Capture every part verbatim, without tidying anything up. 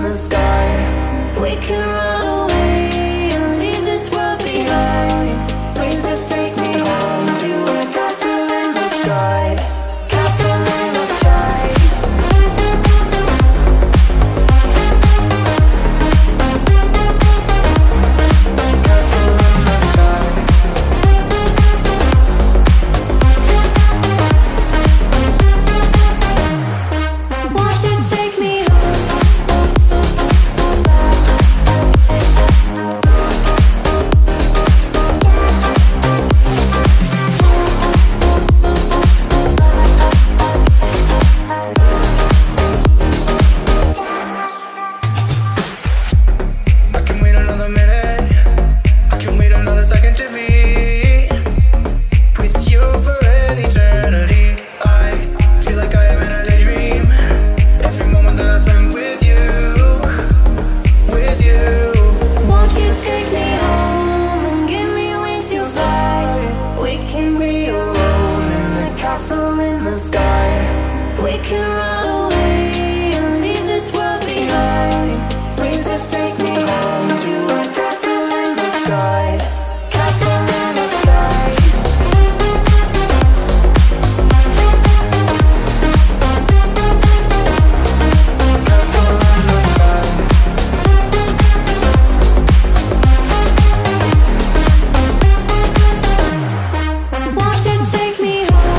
the sky. We can run away and leave this world behind. Please just take me home to a castle in the sky. Castle in the sky. Castle in the sky. Won't you take me I can wait another minute, I can wait another second to be with you for an eternity. I feel like I am in a daydream. Every moment that I spend with you, with you. Won't you take me home and give me wings to fly? We can be alone in the castle in the sky. We can run away and leave this world behind. Please just take me home to a castle in the sky. Castle in the sky. Castle in the sky. Won't you take me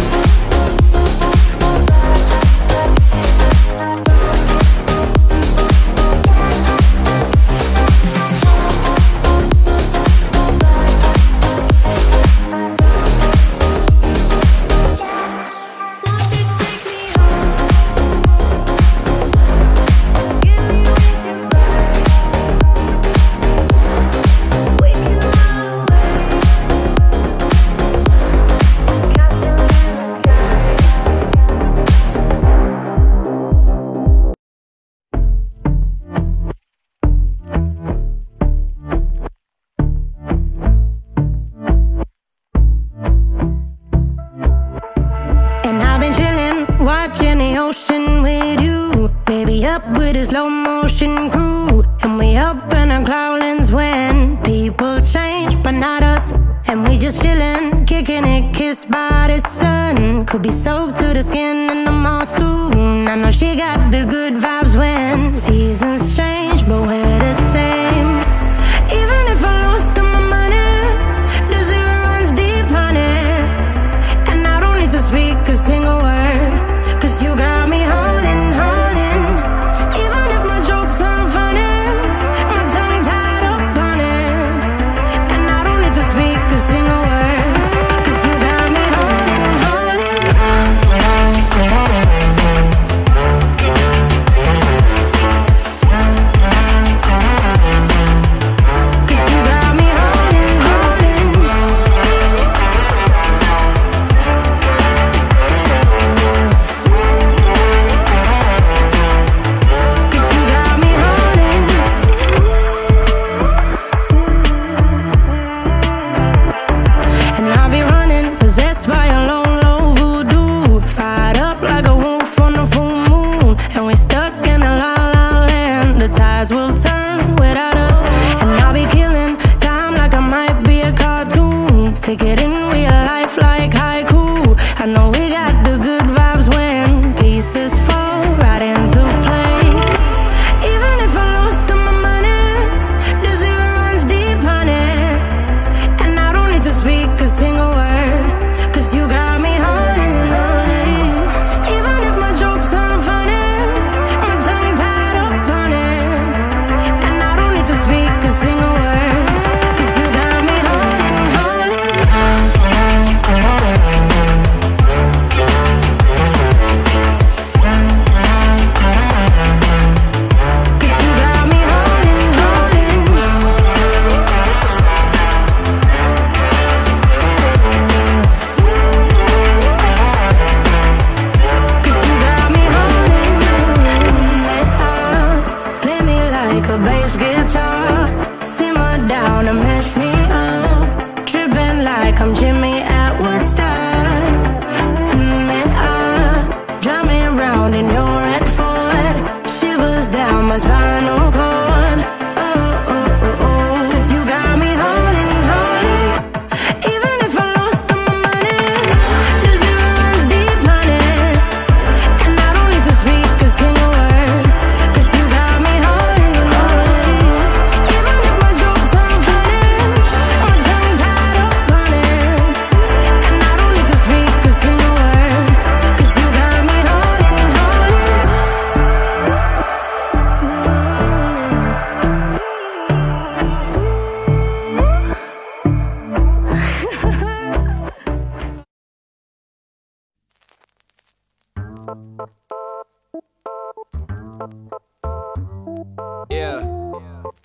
And I've been chillin', watching the ocean with you. Baby, up with a slow motion crew. And we up in our cloudlands when people change, but not us. And we just chillin', kicking it, kissed by the sun. Could be soaked to the skin in the mall soon. I know she got the good vibes when seasons change, but we're the same. Even if I lost all my money, the zero runs deep, honey. And I don't need to speak a single word, cause you got me holding, holding. Even if my jokes aren't funny, my tongue tied up on it. And I don't need to speak a single word, cause you got me holding, holding.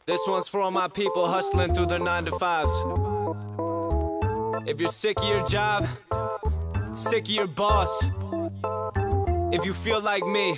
This one's for all my people hustling through their nine to fives. If you're sick of your job, sick of your boss, if you feel like me,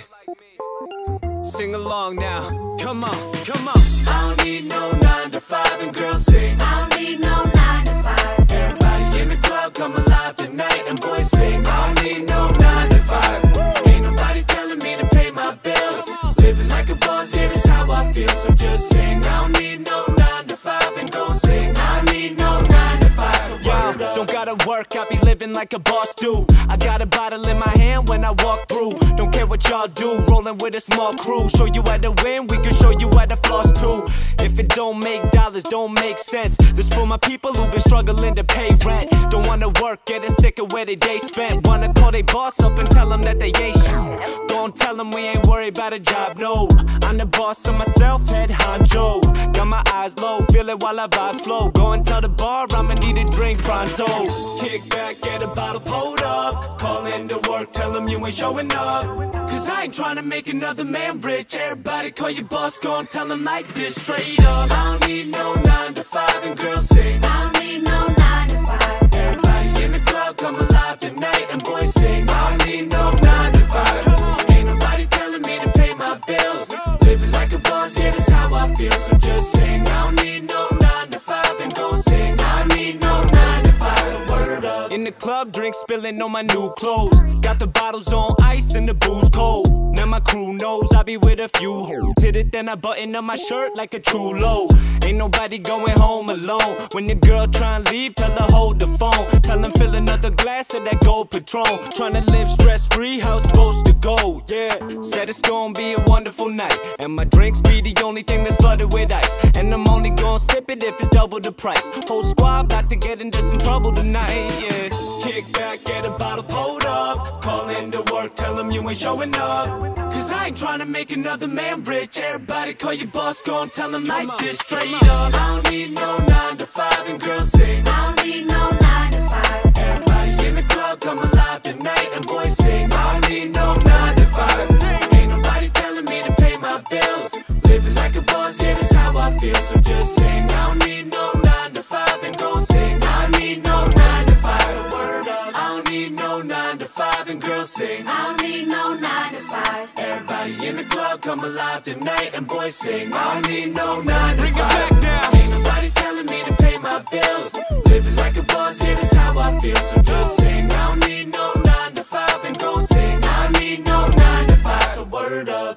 sing along now. Come on, come on. I don't need no nine to five, and girls sing. I don't need no nine to five. Everybody in the club come alive tonight, and boys sing. I don't need no nine to five. Ain't nobody telling me to pay my bills. Living like a boss, yeah, that's how I feel. So just sing. I don't need no nine to five, and go sing. I don't need no nine to five. So word up. Don't gotta work, I be living like a boss do. I got a bottle in my hand when I walk through. Don't care what y'all do, rolling with a small crew. Show you how to win, we can show you how to floss too. If it don't make dollars, don't make sense. This for my people who been struggling to pay rent. Don't wanna work, getting sick of where they day spent. Wanna call they boss up and tell them that they ain't shit. Don't tell them we ain't worried about a job, no. I'm the boss of myself, head honcho. Got my eyes low, feel it while I vibe slow. Go and tell the bar I'ma need a drink pronto. Kick back, get a bottle pulled up. Call in to work, tell them you ain't showing up. Cause I ain't trying to make another man rich. Everybody call your boss, go and tell them like this straight up. I don't need no nine to five, and girls sing. I don't need no nine to five. Everybody in the club come alive tonight, and boys sing. I don't need no nine to five. Ain't nobody telling me to pay my bills. Living like a boss, yeah, that's how I feel. So just sing. I don't need no nine to five, and go sing. I don't need no nine to five. So word up. In the club, drink spilling on my new clothes. Got the bottles on ice and the booze cold. Now my crew knows I be with a few hoes. Hit it, then I button up my shirt like a true low. Ain't nobody going home alone. When your girl try and leave, tell her hold the phone. Tell them fill another glass of that gold Patron. Tryna live stress free, how it's supposed to go. Yeah, said it's gonna be a wonderful night, and my drinks be the only thing that's flooded with ice. And I'm only gonna sip it if it's double the price. Whole squad about to get into some trouble tonight. Yeah, kick back, get a bottle pulled up. Call in to work, tell them you ain't showing up. Cause I ain't trying to make another man rich. Everybody call your boss, go and tell them like this straight up. I don't need no nine to five, and girls sing. I don't need no nine to five. Everybody in the club come alive tonight, and boys sing. I don't need no nine to five. Ain't nobody telling me to pay my bills. Living like a boss, yeah, that's how I feel. So just sing. I don't need no nine to five, and go sing. I don't need no nine to five. So word up. I don't need no nine to five, and girls sing. I don't need no nine to five. Everybody in the club come alive tonight, and boys sing. I don't need no nine to five. Bring it back down. Ain't nobody telling me to pay my bills. Living like a boss, yeah, that's how I feel. So just sing. I don't need no nine to five, and go sing. I don't need no nine to five. So word up.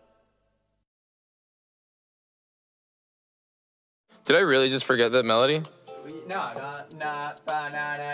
Did I really just forget that melody? No, no, no, na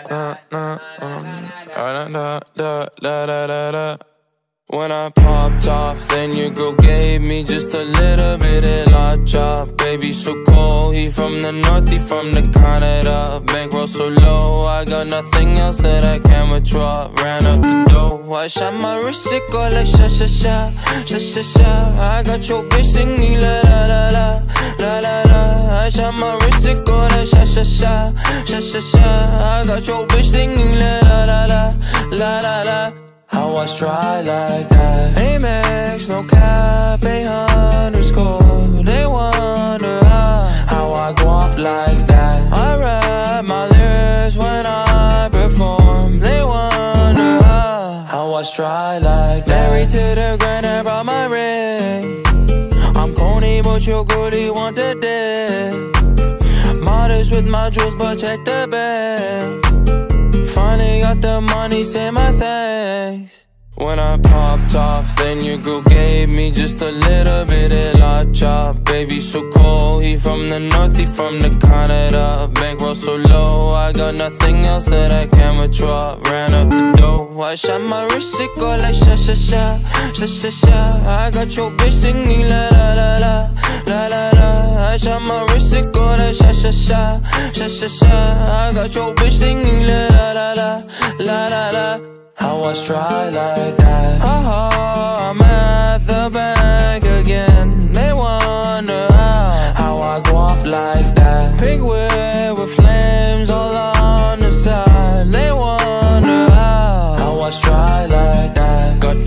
na na na na na. When I popped off, then your girl gave me just a little bit of la chop. Baby so cold, he from the north, he from the Canada. Bankroll so low, I got nothing else that I can withdraw. Ran up the dough, I shot my wrist, it go like sha sha sha, sha sha sha. I got your bitch singing la la la la, la la la. I shot my wrist, it go like sha sha sha, sha sha sha. I got your bitch singing la la la la, la la la. How I try like that? Amex, no cap, a underscore. They wonder how, how I go up like that. I rap my lyrics when I perform. They wonder how, how I try like that. Married to the grind, I brought my ring. I'm corny, but your girlie want the dick. Modest with my jewels, but check the bag. Finally got the money, say my thanks. When I popped off, then your girl gave me just a little bit of la chop. Baby so cold, he from the north, he from the Canada. Bankroll so low, I got nothing else that I can withdraw. Ran up the dough, I shot my wrist, it go like sha sha sha, sha sha sha. I got your bitch singing la la la la, la la la. I shot my wrist, it go like sha sha sha, sha sha sha. I got your bitch singing la la la la, la la la. How I try like that? Oh, I'm at the bank again. They wonder how, how I go up like that. Pink whip with flames all on the side. They wonder how, how I try like that. Got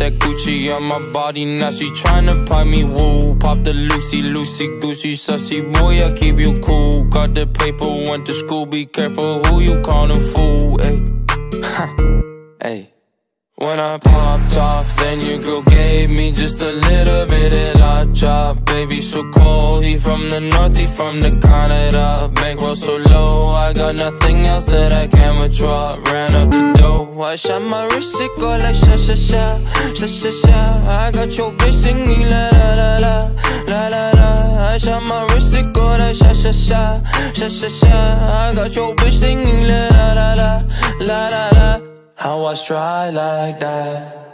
that Gucci on my body. Now she tryna pipe me, woo. Pop the Lucy, Lucy, Goosey, sussy boy, I keep you cool. Got the paper, went to school, be careful who you callin' fool, ayy. Ayy. When I popped off, then your girl gave me just a little bit of la chop. Baby, so cold, he from the north, he from the Canada. Bankroll so low, I got nothing else that I can withdraw. Ran up the dough, I shot my wrist, it go like sha sha sha, sha sha sha. I got your bitch singing la la la la, la la la. I shot my wrist, it go like sha sha sha, sha sha sha. I got your bitch singing la la la la, la la la. How I try like that?